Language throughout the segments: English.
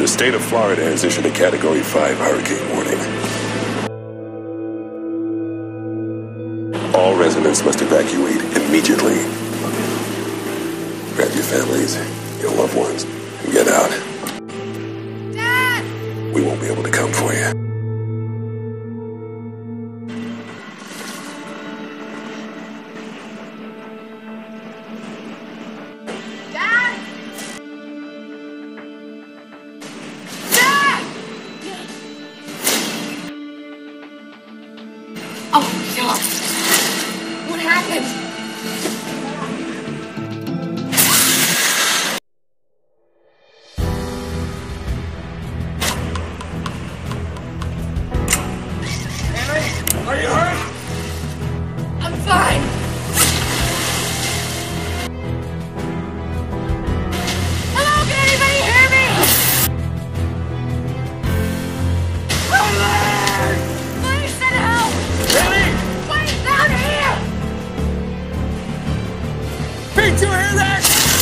The state of Florida has issued a Category 5 hurricane warning. All residents must evacuate immediately. Grab your families, your loved ones, and get out. Dad! We won't be able to come for you. Oh, God. What happened? Henry, are you hurt? I'm fine. Hello, can anybody hear me? Please send help! Henry! Wait, down here! Pete, you hear that?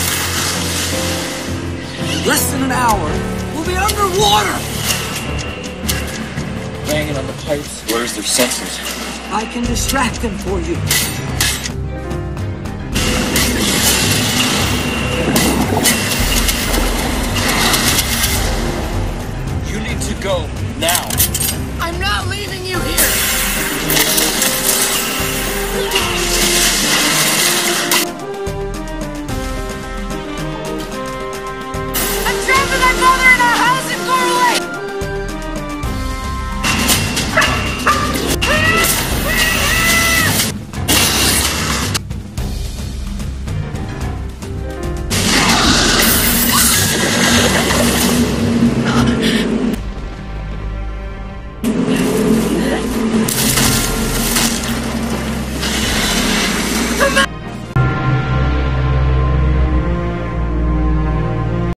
Less than an hour. We'll be underwater! Banging on the pipes. Where's their sensors? I can distract them for you. You need to go now. I'm not leaving you here! I'm trapped with my mother